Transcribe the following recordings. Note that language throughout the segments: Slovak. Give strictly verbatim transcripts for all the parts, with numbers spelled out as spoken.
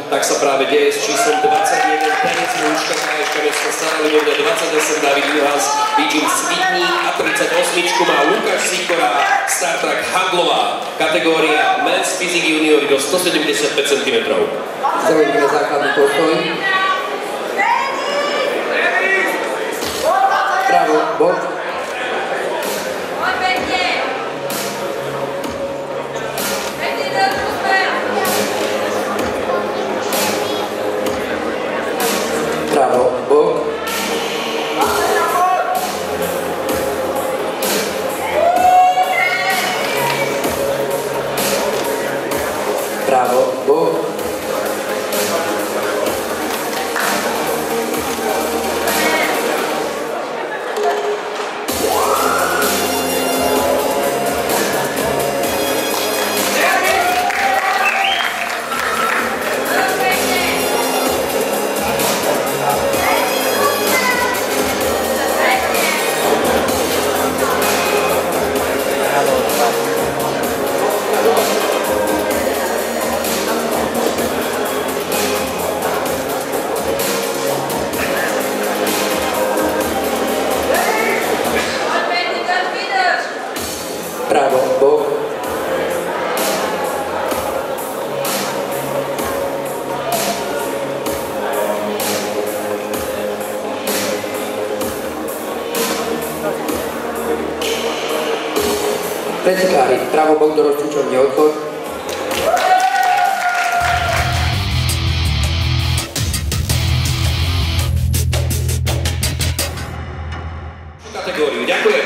tak sa práve deje s číslom dvadsaťjeden Tenec Mužka K Š K Mestsko Stará Ľubovňa, dvadsaťosem David Juhas, Vidžin Svidník a tridsaťosem má Lukáš Sikora, Star Trek Handlová, kategória Men's Physique Junior do stosedemdesiatpäť centimetrov. Zaujímavé základný postoj. Pravo, bok. Pravo, bok. Pravo, bok. Pravo, bok. Pretekári, pravo, bok do rozcvičovne, odchod. Kategóriu, ďakujem.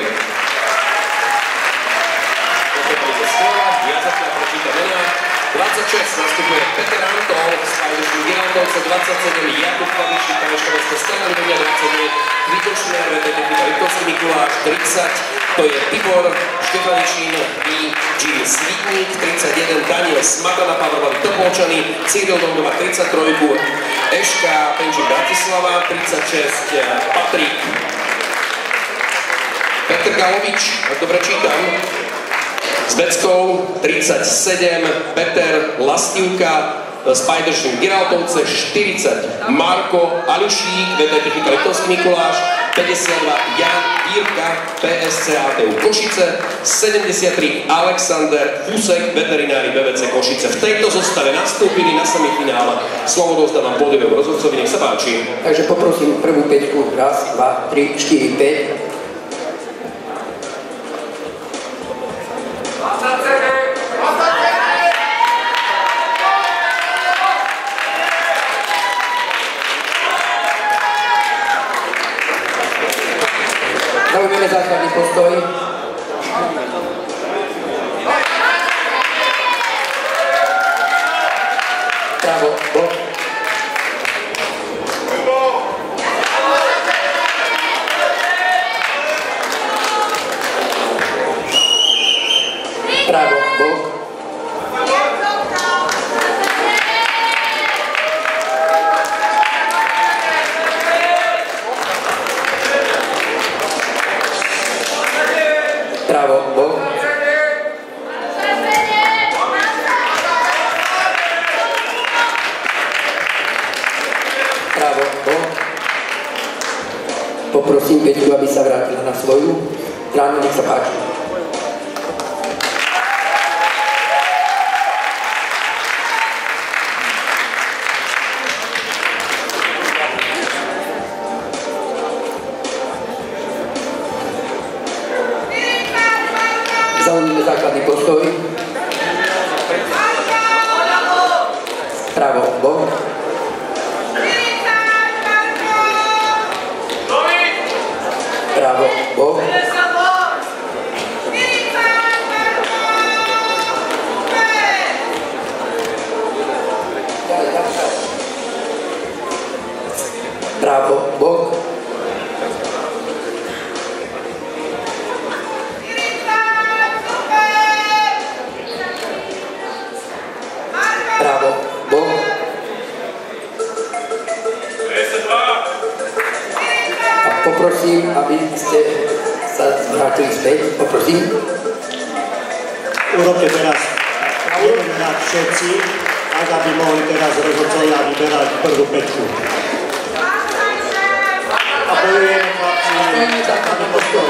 Ja zatiaľ prečítam mená. dvadsaťšesť nastupuje Peter Antol, Spajdošný Giraldovce, dvadsaťsedem Jakub Klavičník, K Š K Mestsko Stará Ľubovňa, dvadsaťdeväť Kvitočner, V T Technika Liptovský Mikuláš, tridsať, to je Tibor Štefaničín, Jim Svidník, tridsaťjeden Daniel Smatana, Pavlovi Topolčany, Cyril Dondova, tridsaťtri, Eška Penčík Bratislava, tridsaťšesť Patrik Petr Galovič, ak dobre čítam, s Beckou, tridsaťsedem Peter Lastivka, Spajdošný Giraldovce, štyridsať Marko Alušík, V T Technika Liptovský Mikuláš, päťdesiatdva Jan Jirka, P S C A T U Košice, sedemdesiattri Alexander Fusek, veterinári B V C Košice. V tejto zostave nastúpili na semifinále. Slovo dostávam pódiumovému rozhodcovi, nech sa páči. Takže poprosím prvú päťku, raz, dva, tri, štyri, päť. Zaujmeme základný postoj. Pravo, bok. Pravo, bok. Pravo, bok. Pravo, bok. Poprosím Peťku, aby sa vrátila na svoju stranu, nech sa páči. Zaujmeme základný postoj. Pravo, bok. Pravo, bok. Pravo, bok. Pravo, bok. A poprosím, aby ste sa vrátili späť. Poprosím. Urobte teraz, urobte nás všetci, tak aby mohli teraz rozhodcovia vyberať prvú päťku. A bojujeme chlapci, základný postoj.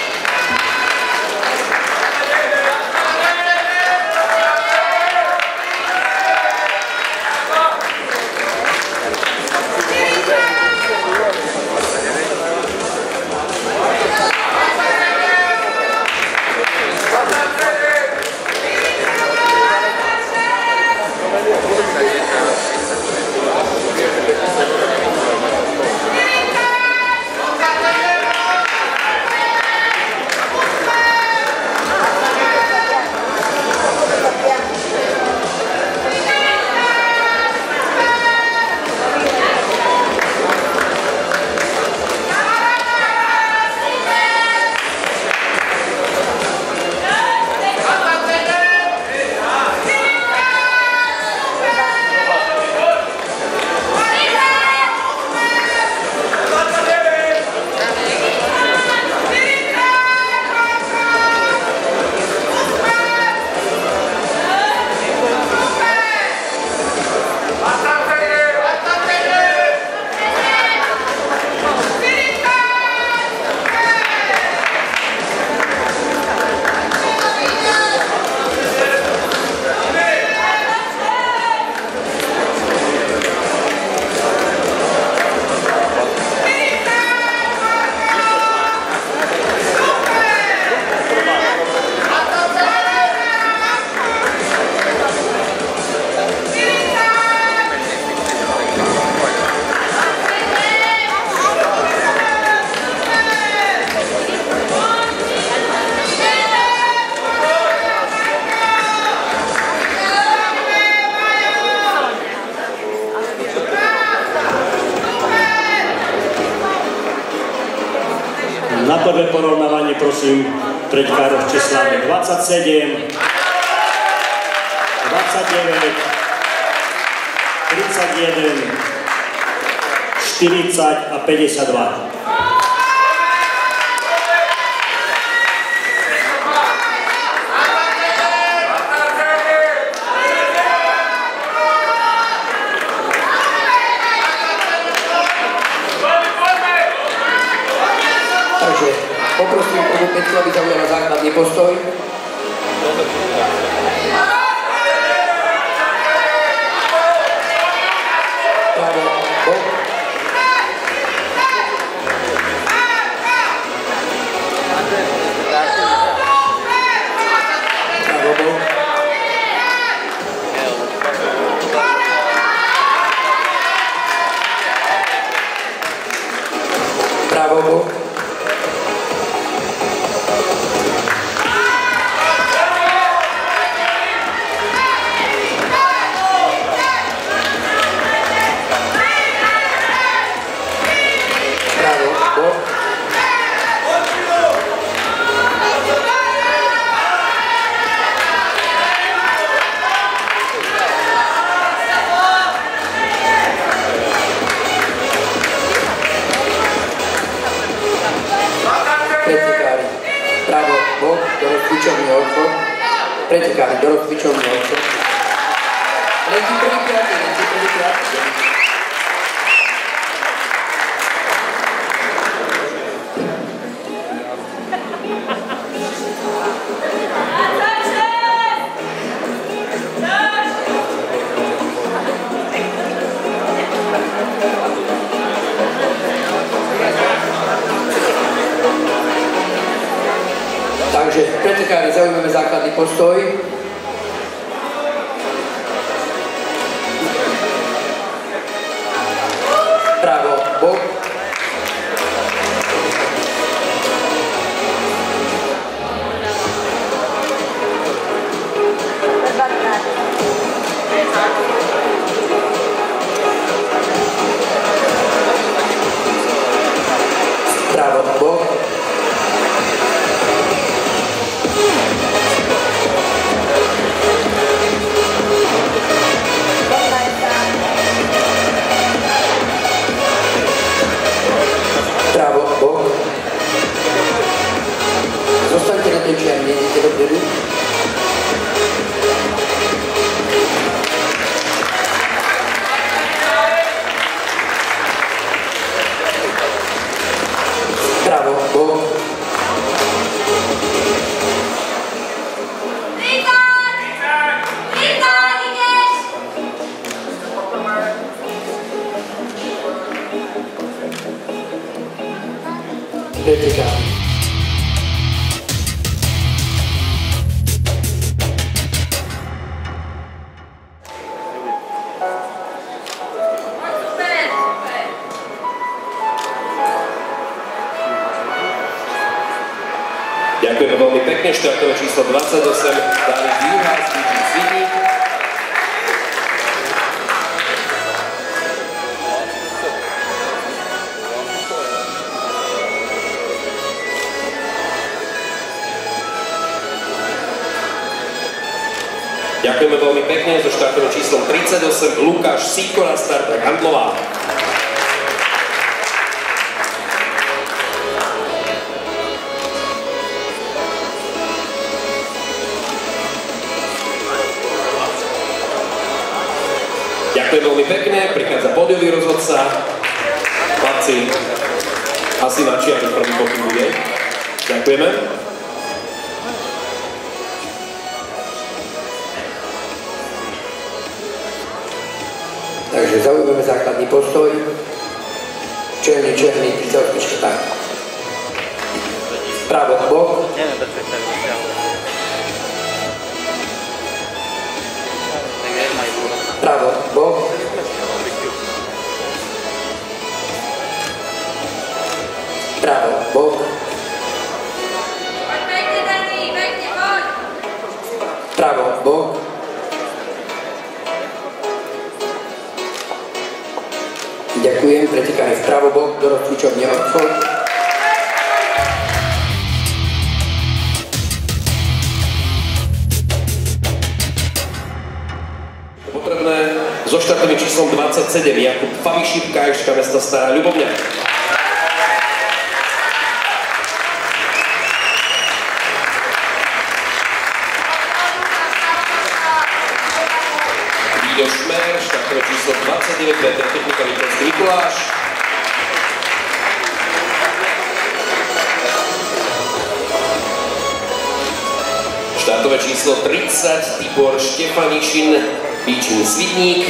Na prvé porovnávanie prosím treťkárov v číslami dvadsaťsedem, dvadsaťdeväť, tridsaťjeden, štyridsať a päťdesiatdva. Poprosím prvú päťku, aby zaujala základný postoj. Pravo, bok. Pravo, bok. Pravo, bok. Pravo, bok, do rozcvičovný odchod. Pretekári, do rozcvičovný odchod. Lenky prvý krát, lenky prvý krát. Takže pretekári, zaujmeme základný postoj. Pravo, bok. Pravo, bok. pretekári. Ďakujeme veľmi pekne, štartové číslo dvadsaťosem, Dávid Juhár, Stýčin Svidník. Ďakujeme veľmi pekne, so štartovým číslom tridsaťosem, Lukáš Sikora, starter Handlová. Ďakujem veľmi pekne, prichádza pódiový rozhodca. Chlapci, asi Mačiari prvý pokyn bude. Ďakujeme. Takže zaujmeme základný postoj. Černý, černý, tridsaťosem tak. Pravo, bok. Pravo, bok. Pravo, bok. Pravo, bok. Ďakujem, pretekáme vpravo, bok, do rozcvičovne odchod. So štartovým číslom dvadsaťsedem Jakub Famišík, KŠ mesta Stará Ľubovňa. Vído Šmer, štartové číslo dvadsaťdeväť, Petr Technika Vykonský Mikuláš. Štartové číslo tridsať, Tibor Štefanišin, Stýčin Svidník.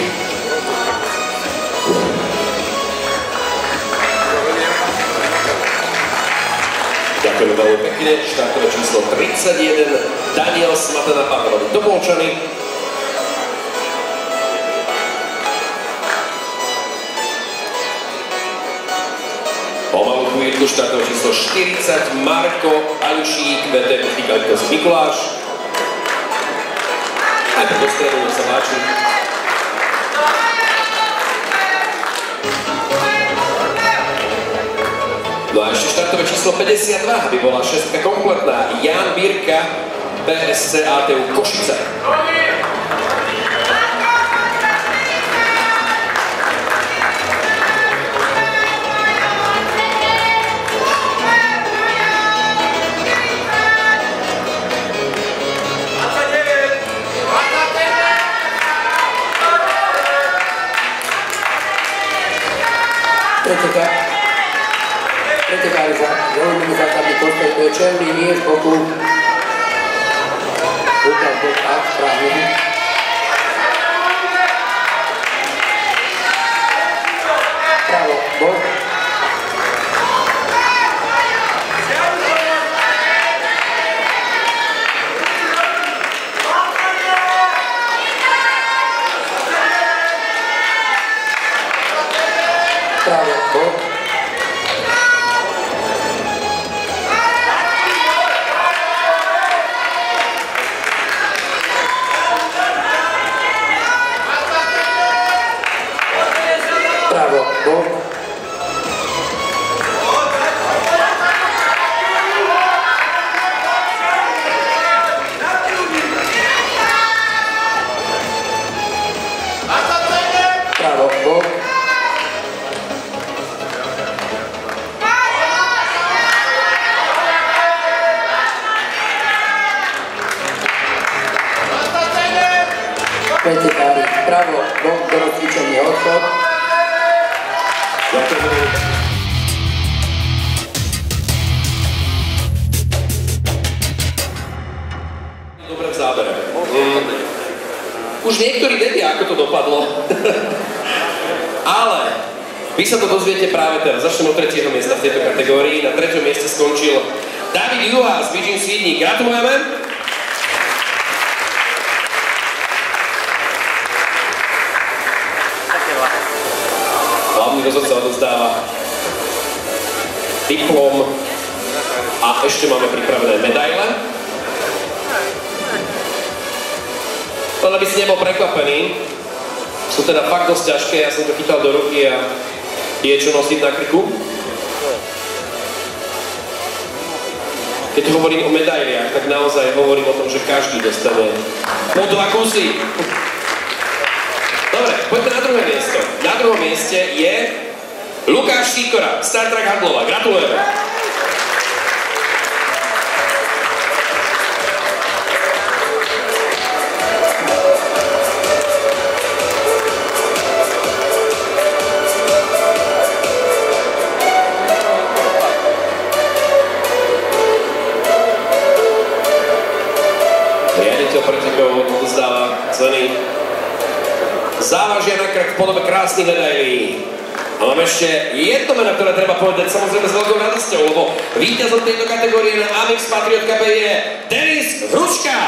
Ďakujeme veľmi pekne. Štartové číslo tridsaťjeden, Daniel Smatana Pavlovi Topolčany. Pomalú chvíľku, štartové číslo štyridsať, Marko Aľušík, vé té Technika Vykonský Mikuláš. Aj do stredu, nech sa páči. No a ešte štartové číslo päťdesiatdva, aby bola šestka kompletná. Jan Birka, bé es cé á té ú Košice. Preteká, pretekári za zaujímavý základný postoj, to je černý, nie z boku. Ruka v bok, tak, správne. Pravo, bok. Pravo, bok. Pravo, bok. Pravo, bok. Pretekári vpravo, bok, do rozcvičovne odchod. Dobre v zábere. Mm. Už niektorí vedia, ako to dopadlo. Ale Vy sa to dozviete práve teraz. Začnem od tretieho miesta v tejto kategórii. Na treťom mieste skončil David Juhá z Virgin Sydney. Gratulujeme. Hlavný rozhodca odovzdáva diplom a ešte máme pripravené medaile. Ale aby si nebol prekvapený, sú teda fakt dosť ťažké, ja som to chytal do ruky a je čo nosiť na krku. Keď hovorím o medailiach, tak naozaj hovorím o tom, že každý dostane po dva kusy. Dobre, poďme na druhé miesto. Na druhom mieste je Lukáš Sikora, Star Trek Handlova. Gratulujeme. Riaditeľ pretekov odozdáva ceny závažia na krk v podobe krásnych medailí. A mám ešte jedno meno, ktoré treba povedať samozrejme s veľkou radosťou, lebo víťazom tejto kategórie na Amex Patriot Cup je Denis Hruška.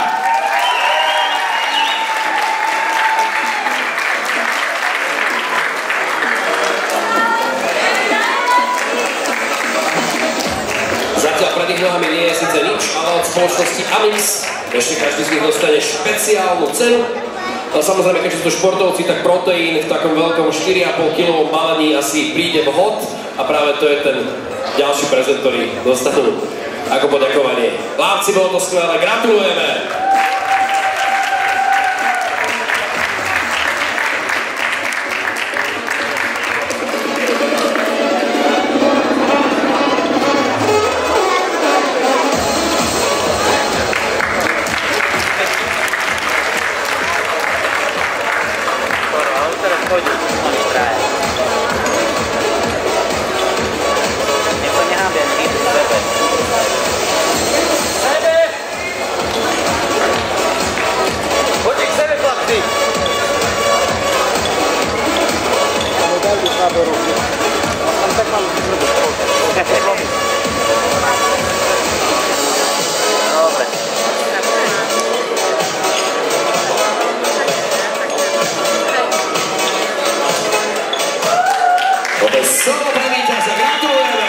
Zatiaľ pred ich nohami nie je síce nič, ale od spoločnosti Amex ešte každý z nich dostane špeciálnu cenu. A samozrejme, keďže sú to športovci, tak proteín v takom veľkom štyri a pol kilovom balení asi príde vhod a práve to je ten ďalší prezent, ktorý dostanú ako poďakovanie. Chlapci, bolo to skvelé, gratulujeme! Solo pre víťaza, gratulujeme!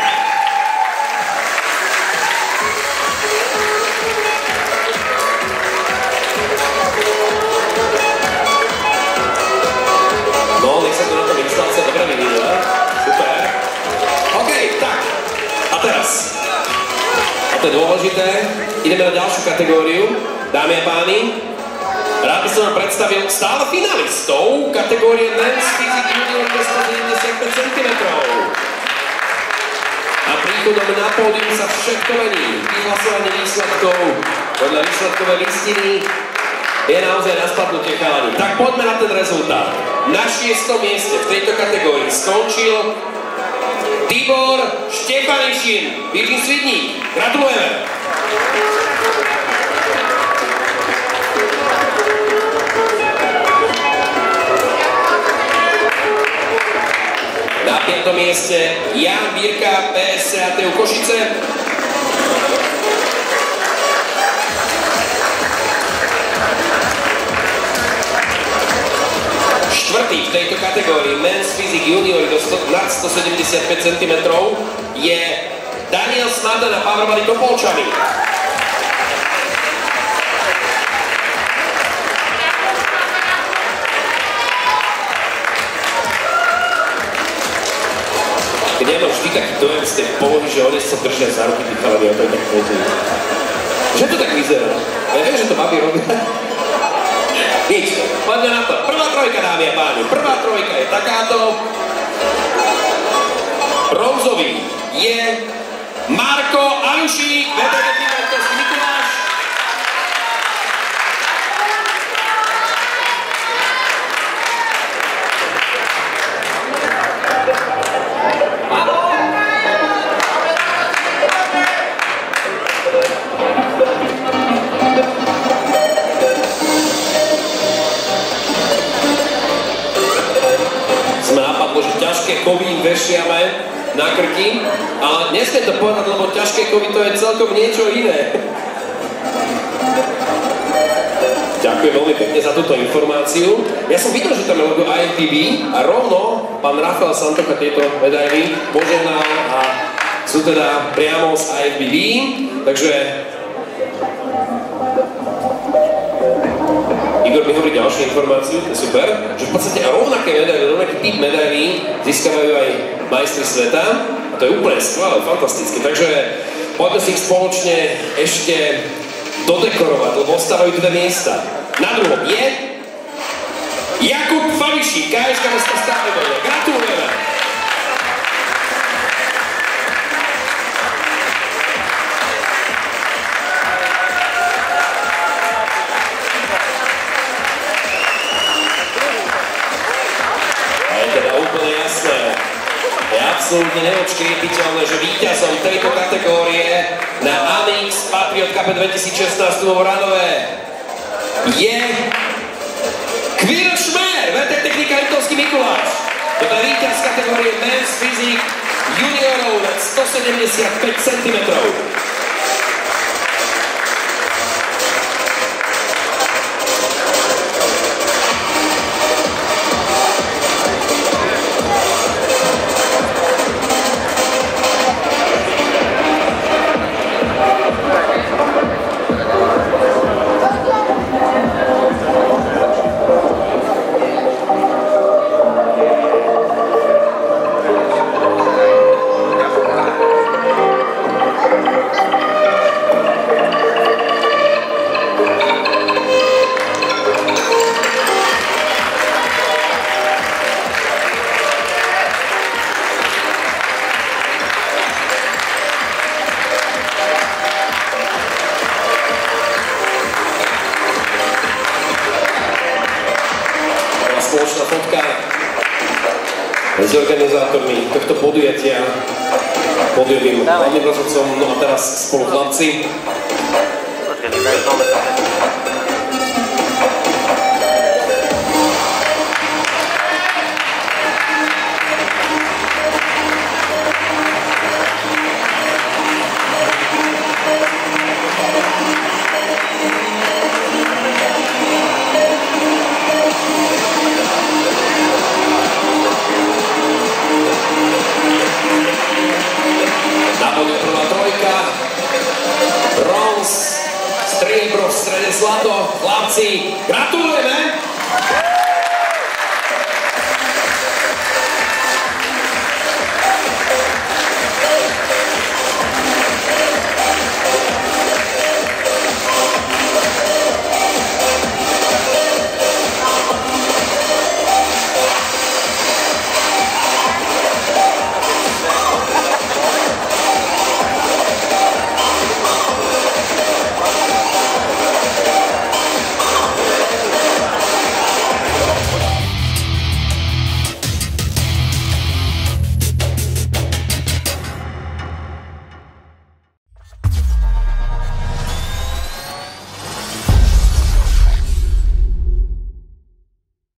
No, nech sa to na tom instalácia dobre vyvíja. Super. OK, tak. A teraz. A to je dôležité. Ideme na ďalšiu kategóriu. Dámy a páni, rád by som vám predstavil stále finalistov kategórie Men's Physique Junior stosedemdesiatpäť centimetrov. A príchodom na pódium sa všetko mení. Vyhlasovanie výsledkov podľa výsledkovej listiny je naozaj na spadnutie chalani. Tak poďme na ten rezultát. Na šiestom mieste v tejto kategórii skončil Tibor Štefanišin, Virgin Sydney. Gratulujeme! Na piatom mieste Jan Birka, pé es cé á té ú Košice. Štvrtý v tejto kategórii Men's Physique Junior do nad stosedemdesiatpäť centimetrov je Daniel Smada na Powerbody Topolčany. Keď ja mám vždy taký dojem z tej polohy, že oni sa držia za ruky tých chalani a to je tak chodí. Že to tak vyzerá? Ja viem, že to babi robia. Nič, poďme na to. Prvá trojka, dámy a páni. Prvá trojka je takáto. Bronzový je Marko Alušík, vedenie Pimentovský Mikuláš. ťažké kovy vešiame na krky, ale nesmiem to povedať, lebo ťažké kovy to je celkom niečo iné. Ďakujem veľmi pekne za túto informáciu. Ja som videl, že tam je logo I F B B a rovno pán Rafael Santocha tieto medaily požehnal a sú teda priamo z I F B B, takže Igor mi hovorí ďalšiu informáciu, to je super, že v podstate rovnaké medaily, rovnaký typ medailí získavajú aj majstri sveta a to je úplne skvelé, fantastické, takže poďme si ich spoločne ešte dodekorovať, lebo ostávajú teda miesta. Na druhom je Jakub Favišík, ká eška Mesto Stávebole. Gratulujeme! A je teda úplne jasné, je absolútne neodškriepiteľné, že víťazom tejto kategórie na Amix Patriot Cup dvetisícšestnásť v Radové je Kvír Šmer, vé té Technika Liptovský Mikuláš. Toto je víťaz kategórie Men's Physique juniorov nad stosedemdesiatpäť centimetrov. Spoločná fotka s organizátormi tohto podujatia, pódiovým hlavným rozhodcom, no a teraz spolu chlapci. Striebro v strede zlato, chlapci, gratulujem!